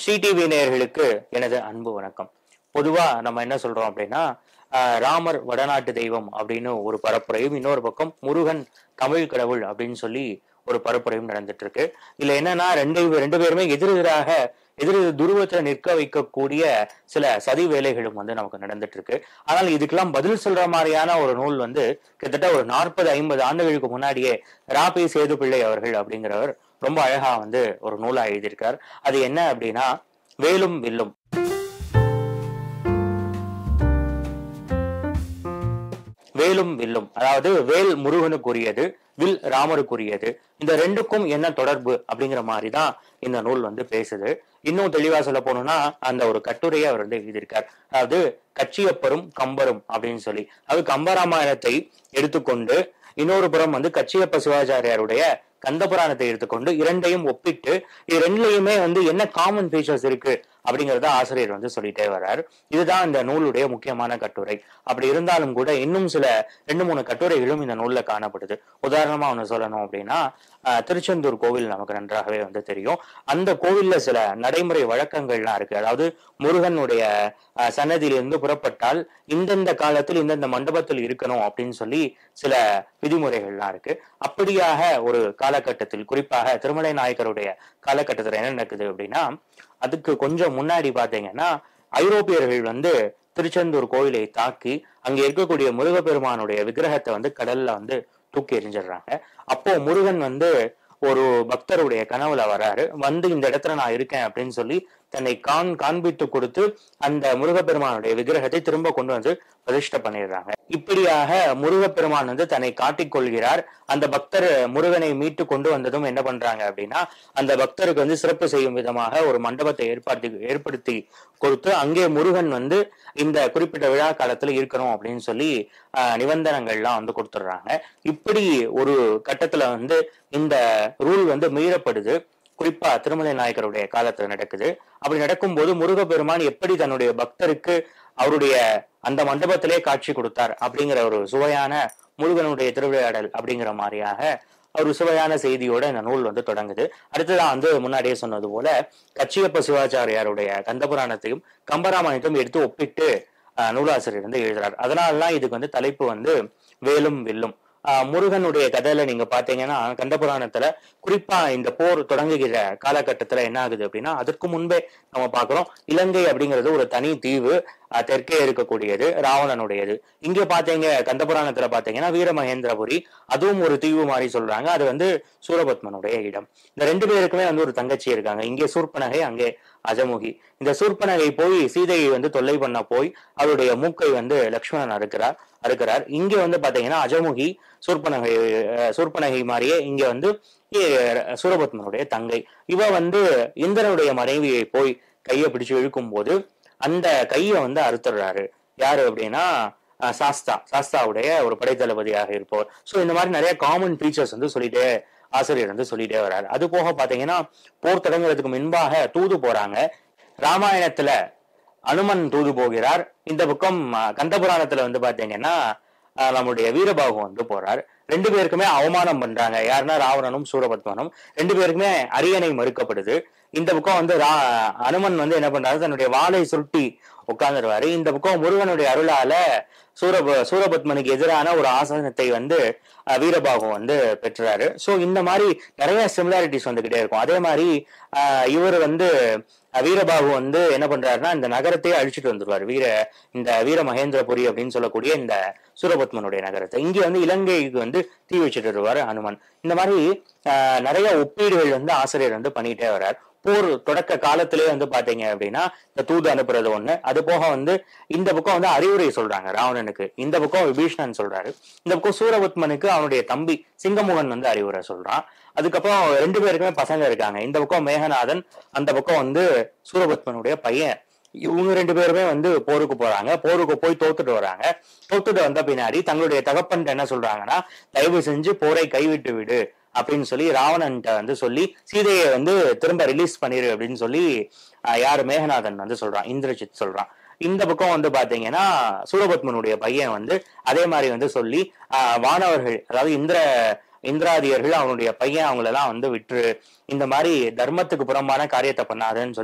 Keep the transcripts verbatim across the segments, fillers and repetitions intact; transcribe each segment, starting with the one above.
Sri TV நேயர்களுக்கு எனது அன்பு வணக்கம். பொதுவா நம்ம என்ன சொல்றோம் அப்படின்னா, அஹ் ராமர் வடநாட்டு தெய்வம் அப்படின்னு ஒரு பரப்புரையும், இன்னொரு பக்கம் முருகன் தமிழ் கடவுள் அப்படின்னு சொல்லி ஒரு பரப்புரையும் நடந்துட்டு இருக்கு. இதுல என்னன்னா ரெண்டு ரெண்டு பேருமே எதிரெதிராக எதிர் துருவத்துல நிற்க வைக்கக்கூடிய சில சதி வேலைகளும் வந்து நமக்கு நடந்துட்டு இருக்கு. ஆனால் இதுக்கெல்லாம் பதில் சொல்ற மாதிரியான ஒரு நூல் வந்து கிட்டத்தட்ட ஒரு நாற்பது ஐம்பது ஆண்டுகளுக்கு முன்னாடியே ராபி சேதுப்பிள்ளை அவர்கள் அப்படிங்கிறவர் ரொம்ப அழகா வந்து ஒரு நூலா எழுதியிருக்கார். அது என்ன அப்படின்னா, வேலும் வில்லும். வேலும் வில்லும், அதாவது வேல் முருகனுக்குரியது, வில் ராமருக்குரியது. இந்த ரெண்டுக்கும் என்ன தொடர்பு அப்படிங்கிற மாதிரிதான் இந்த நூல் வந்து பேசுது. இன்னும் தெளிவா சொல்ல போனோம்னா, அந்த ஒரு கட்டுரையை அவர் வந்து எழுதியிருக்கார். அதாவது கச்சியப்பரும் கம்பரும் அப்படின்னு சொல்லி, அதாவது கம்பராமாயணத்தை எடுத்துக்கொண்டு இன்னொரு புறம் வந்து கச்சியப்ப சிவாச்சாரியாருடைய கந்தபுராணத்தை எடுத்துக்கொண்டு இரண்டையும் ஒப்பிட்டு இது ரெண்டுலயுமே வந்து என்ன காமன் ஃபீச்சர்ஸ் இருக்கு அப்படிங்கறத ஆசிரியர் வந்து சொல்லிட்டே வர்றார். இதுதான் இந்த நூலுடைய முக்கியமான கட்டுரை. அப்படி இருந்தாலும் கூட இன்னும் சில ரெண்டு மூணு கட்டுரைகளும் இந்த நூல்ல காணப்படுது. உதாரணமா ஒண்ணு சொல்லணும் அப்படின்னா, அஹ் திருச்செந்தூர் கோவில் நமக்கு நன்றாகவே வந்து தெரியும். அந்த கோவில்ல சில நடைமுறை வழக்கங்கள்லாம் இருக்கு. அதாவது முருகனுடைய அஹ் சன்னதியிலிருந்து புறப்பட்டால் இந்தந்த காலத்தில் இந்தந்த மண்டபத்தில் இருக்கணும் அப்படின்னு சொல்லி சில விதிமுறைகள்லாம் இருக்கு. அப்படியாக ஒரு காலகட்டத்தில், குறிப்பாக திருமலை நாயக்கருடைய காலகட்டத்தில் என்ன நடக்குது அப்படின்னா, அதுக்கு கொஞ்சம் முன்னாடி பாத்தீங்கன்னா ஐரோப்பியர்கள் வந்து திருச்செந்தூர் கோயிலை தாக்கி அங்க இருக்கக்கூடிய முருகப்பெருமானுடைய விக்கிரகத்தை வந்து கடல்ல வந்து தூக்கி எறிஞ்சிடுறாங்க. அப்போ முருகன் வந்து ஒரு பக்தருடைய கனவுல வராரு. வந்து இந்த இடத்துல நான் இருக்கேன் அப்படின்னு சொல்லி தன்னை காண் காண்பித்து கொடுத்து அந்த முருகப்பெருமானுடைய விக்கிரகத்தை திரும்ப கொண்டு வந்து பிரதிஷ்டை பண்ணிடுறாங்க. இப்படியாக முருகப்பெருமான் வந்து தன்னை காட்டிக் கொள்கிறார். அந்த பக்தர் முருகனை மீட்டு கொண்டு வந்ததும் என்ன பண்றாங்க அப்படின்னா, அந்த பக்தருக்கு வந்து சிறப்பு செய்யும் விதமாக ஒரு மண்டபத்தை ஏற்படுத்தி ஏற்படுத்தி கொடுத்து அங்கே முருகன் வந்து இந்த குறிப்பிட்ட விழா காலத்துல இருக்கணும் அப்படின்னு சொல்லி ஆஹ் நிபந்தனைகள்லாம் வந்து கொடுத்துடுறாங்க. இப்படி ஒரு கட்டத்துல வந்து இந்த ரூல் வந்து மீறப்படுது. குறிப்பா திருமலை நாயக்கருடைய காலத்துல நடக்குது. அப்படி நடக்கும்போது முருகப்பெருமான் எப்படி தன்னுடைய பக்தருக்கு அவருடைய அந்த மண்டபத்திலே காட்சி கொடுத்தார் அப்படிங்கிற ஒரு சுவையான முருகனுடைய திருவிளையாடல் அப்படிங்கிற மாதிரியாக ஒரு சுவையான செய்தியோட இந்த நூல் வந்து தொடங்குது. அடுத்ததான் வந்து முன்னாடியே சொன்னது போல கச்சியப்ப சிவாச்சாரியாருடைய கந்தபுராணத்தையும் கம்பராமாயணத்தையும் எடுத்து ஒப்பிட்டு அஹ் நூலாசிரியர் வந்து எழுதுறார். அதனாலதான் இதுக்கு வந்து தலைப்பு வந்து வேலும் வில்லும். ஆஹ் முருகனுடைய கதையில நீங்க பாத்தீங்கன்னா கந்தபுராணத்துல குறிப்பா இந்த போர் தொடங்குகிற காலகட்டத்துல என்ன ஆகுது அப்படின்னா, அதற்கு முன்பே நம்ம பாக்குறோம் இலங்கை அப்படிங்கிறது ஒரு தனி தீவு, தெற்கே இருக்கக்கூடியது, ராவணனுடையது. இங்க பாத்தீங்க கந்தபுராணத்துல பாத்தீங்கன்னா வீரமகேந்திரபுரி, அதுவும் ஒரு தீவு மாதிரி சொல்றாங்க. அது வந்து சூரபத்மனுடைய இடம். இந்த ரெண்டு பேருக்குமே வந்து ஒரு தங்கச்சி இருக்காங்க. இங்கே சூர்பனகை, அங்கே அஜமுகி. இந்த சூர்பனகை போய் சீதையை வந்து தொல்லை பண்ண போய் அவருடைய மூக்கை வந்து லக்ஷ்மணன் அறுக்கிறார் அறுக்கிறார் இங்க வந்து பாத்தீங்கன்னா அஜமுகி சூர்பனகை சூர்பனகை மாதிரியே இங்க வந்து சூரபத்மனுடைய தங்கை. இவ வந்து இந்திரனுடைய மனைவியை போய் கையை பிடிச்சு இழுக்கும் போது அந்த கையை வந்து அறுத்துடுறாரு. யாரு அப்படின்னா சாஸ்தா சாஸ்தாவுடைய ஒரு படைத்தளபதியாக இருப்பவர். சோ இந்த மாதிரி நிறைய காமன் ஃபீச்சர்ஸ் வந்து சொல்லிட்டே ஆசிரியர் வந்து சொல்லிட்டே வர்றாரு. அது போக பாத்தீங்கன்னா போர் தொடங்குறதுக்கு முன்பாக தூது போறாங்க. ராமாயணத்துல அனுமன் தூது போகிறார். இந்த பக்கம் கந்தபுராணத்துல வந்து பாத்தீங்கன்னா நம்முடைய வீரபாகு வந்து போறார். ரெண்டு பேருக்குமே அவமானம் பண்றாங்க. யாருன்னா ராவணனும் சூரபத்மனும். ரெண்டு பேருக்குமே அரியணை மறுக்கப்படுது. இந்த பக்கம் வந்து ரா அனுமன் வந்து என்ன பண்றாரு, தன்னுடைய வாளை சுருட்டி உட்கார்ந்துருவாரு. இந்த பக்கம் முருகனுடைய அருளால சூரப சூரபத்மனுக்கு எதிரான ஒரு ஆசனத்தை வந்து வீரபாகு வந்து பெற்றாரு. சோ இந்த மாதிரி நிறைய சிமிலாரிட்டிஸ் வந்துகிட்டே இருக்கும். அதே மாதிரி ஆஹ் இவர் வந்து வீரபாகு வந்து என்ன பண்றாருன்னா இந்த நகரத்தையே அழிச்சிட்டு வந்துருவாரு. வீர இந்த வீர மகேந்திரபுரி அப்படின்னு சொல்லக்கூடிய இந்த சூரபத்மனுடைய நகரத்தை இங்க வந்து இலங்கைக்கு வந்து தீ வச்சுட்டு வருவாரு அனுமன். இந்த மாதிரி ஆஹ் நிறைய ஒப்பீடுகள் வந்து ஆசிரியர் வந்து பண்ணிட்டே வர்றார். போர் தொடக்க காலத்திலே வந்து பாத்தீங்க அப்படின்னா இந்த தூது அனுப்புறது ஒண்ணு. அது போக வந்து இந்த பக்கம் வந்து அறிவுரை சொல்றாங்க ராவணனுக்கு, இந்த பக்கம் விபீஷணன் சொல்றாரு, இந்த பக்கம் சூரபத்மனுக்கு அவனுடைய தம்பி சிங்கமுகன் வந்து அறிவுரை சொல்றான். அதுக்கப்புறம் ரெண்டு பேருக்குமே பசங்க இருக்காங்க. இந்த பக்கம் மேகநாதன், அந்த பக்கம் வந்து சூரபத்மனுடைய பையன். இவங்க ரெண்டு பேருமே வந்து போருக்கு போறாங்க. போருக்கு போய் தோத்துட்டு வராங்க. தோத்துட்டு வந்த பின்னாடி தங்களுடைய தகப்பன் என்ன சொல்றாங்கன்னா, தயவு செஞ்சு போரை கைவிட்டு விடு அப்படின்னு சொல்லி ராவணன்ட்ட வந்து சொல்லி சீதையை வந்து திரும்ப ரிலீஸ் பண்ணிரு அப்படின்னு சொல்லி யாரு மேகநாதன் வந்து சொல்றான், இந்திரஜித் சொல்றான். இந்த பக்கம் வந்து பாத்தீங்கன்னா சூரபத்மனுடைய பையன் வந்து அதே மாதிரி வந்து சொல்லி ஆஹ் வானவர்கள், அதாவது இந்திர இந்திராதியர்கள் அவனுடைய பையன் அவங்களெல்லாம் வந்து விட்டுரு, இந்த மாதிரி தர்மத்துக்கு புறம்பான காரியத்தை பண்ணாதுன்னு சொல்லி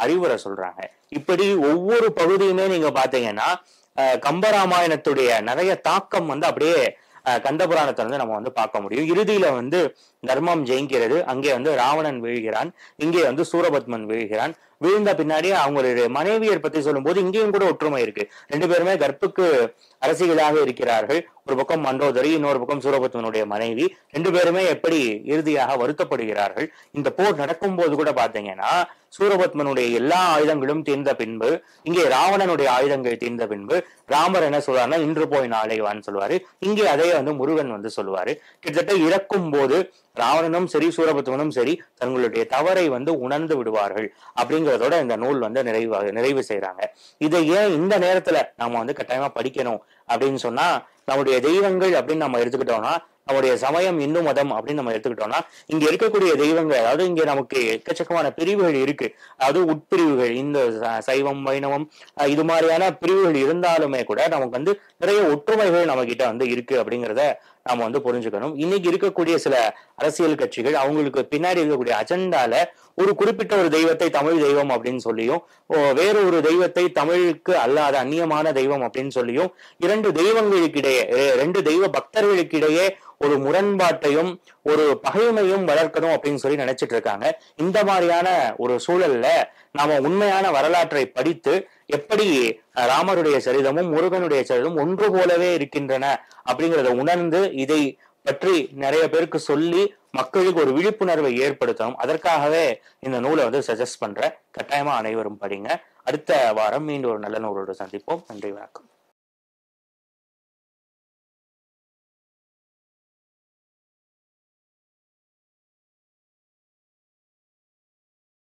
அறிவுரை சொல்றாங்க. இப்படி ஒவ்வொரு பகுதியுமே நீங்க பாத்தீங்கன்னா கம்பராமாயணத்துடைய நிறைய தாக்கம் வந்து அப்படியே கந்தபுராணத்தை வந்து நம்ம வந்து பார்க்க முடியும். இறுதியில வந்து தர்மம் ஜெயிக்கிறது. அங்கே வந்து ராவணன் வீழ்கிறான், இங்கே வந்து சூரபத்மன் வீழ்கிறான். வீழ்ந்த பின்னாடி அவங்களுடைய மனைவியர் பத்தி சொல்லும் போது இங்கேயும் கூட ஒற்றுமை இருக்கு. ரெண்டு பேருமே கற்புக்கு அரசிகளாக இருக்கிறார்கள். ஒரு பக்கம் மண்டோதரி, இன்னொரு பக்கம் சூரபத்மனுடைய மனைவி. ரெண்டு பேருமே எப்படி இறுதியாக வருத்தப்படுகிறார்கள். இந்த போர் நடக்கும் போது கூட பாத்தீங்கன்னா சூரபத்மனுடைய எல்லா ஆயுதங்களும் தீர்ந்த பின்பு, இங்கே ராவணனுடைய ஆயுதங்கள் தீர்ந்த பின்பு ராமர் என்ன சொல்வாருன்னா இன்று போய் நாளை வான்னு சொல்லுவாரு. இங்கே அதே வந்து முருகன் வந்து சொல்லுவாரு. கிட்டத்தட்ட இறக்கும் போது ராவணனும் சரி சூரபத்மனும் சரி தங்களுடைய தவறை வந்து உணர்ந்து விடுவார்கள் அப்படிங்கிறதோட இந்த நூல் வந்து நிறைவாக நிறைவு செய்யறாங்க. இதை ஏன் இந்த நேரத்துல நாம வந்து கட்டாயமா படிக்கணும் அப்படின்னு சொன்னா, நம்முடைய தெய்வங்கள் அப்படின்னு நம்ம எடுத்துக்கிட்டோம்னா, நம்முடைய சமயம் இந்து மதம் அப்படின்னு நம்ம எடுத்துக்கிட்டோம்னா, இங்க இருக்கக்கூடிய தெய்வங்கள், அதாவது இங்க நமக்கு எக்கச்சக்கமான பிரிவுகள் இருக்கு. அதாவது உட்பிரிவுகள், இந்த சைவம் வைணவம் இது மாதிரியான பிரிவுகள் இருந்தாலுமே கூட நமக்கு வந்து நிறைய ஒற்றுமைகள் நம்ம கிட்ட வந்து இருக்கு அப்படிங்கிறத நாம வந்து புரிஞ்சுக்கணும். இன்னைக்கு இருக்கக்கூடிய சில அரசியல் கட்சிகள் அவங்களுக்கு பின்னாடி இருக்கக்கூடிய அஜெண்டால ஒரு குறிப்பிட்ட ஒரு தெய்வத்தை தமிழ் தெய்வம் அப்படின்னு சொல்லியும், வேற ஒரு தெய்வத்தை தமிழுக்கு அல்லாத அந்நியமான தெய்வம் அப்படின்னு சொல்லியும், இரண்டு தெய்வங்களுக்கிடையே ரெண்டு தெய்வ பக்தர்களுக்கிடையே ஒரு முரண்பாட்டையும் ஒரு பகைமையும் வளர்க்கணும் அப்படின்னு சொல்லி நினைச்சிட்டு இருக்காங்க. இந்த மாதிரியான ஒரு சூழல்ல நாம உண்மையான வரலாற்றை படித்து எப்படி ராமருடைய சரிதமும் முருகனுடைய சரிதமும் ஒன்று போலவே இருக்கின்றன அப்படிங்கிறத உணர்ந்து இதை பற்றி நிறைய பேருக்கு சொல்லி மக்களுக்கு ஒரு விழிப்புணர்வை ஏற்படுத்தணும். அதற்காகவே இந்த நூலை வந்து சஜஸ்ட் பண்றேன். கட்டாயமா அனைவரும் படிங்க. அடுத்த வாரம் மீண்டும் ஒரு நல்ல நூலோடு சந்திப்போம். நன்றி, வணக்கம்.